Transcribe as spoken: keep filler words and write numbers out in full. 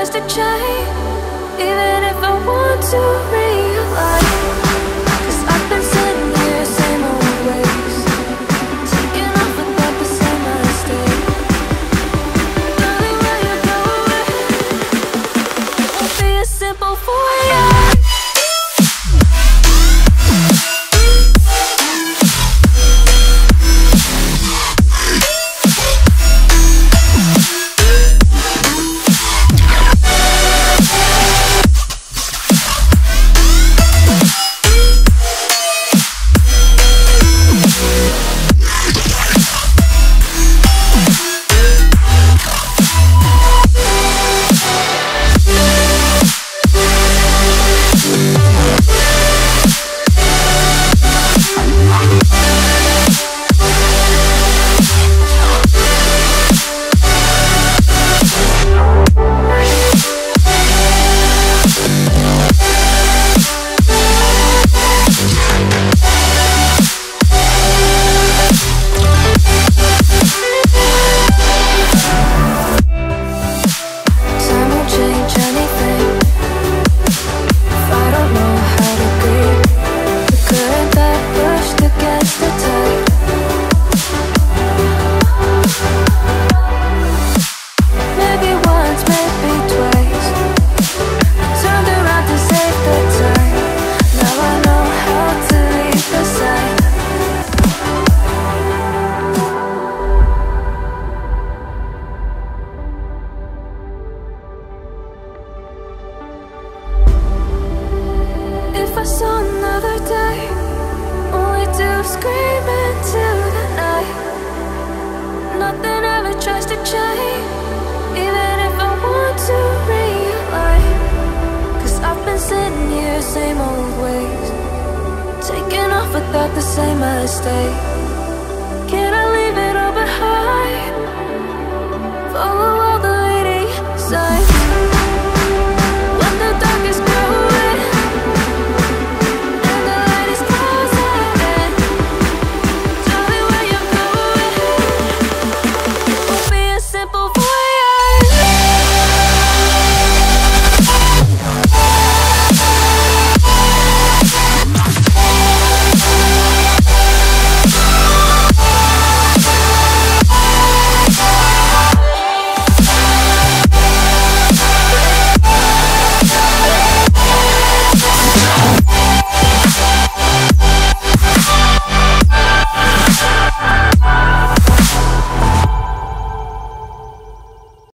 tries to change, even if I want to realize. Cause I've been sitting here, same old ways, taking off without the same mistake. Darling, where you going? It won't be as simple for you. If I saw another day, only to scream into the night. Nothing ever tries to change, even if I want to realize. Cause I've been sitting here, same old ways, taking off without the same mistake. Can I leave it all behind? Follow all the leading signs. When the dark is growing and the light is closing in, tell me where you're going. It won't be as simple.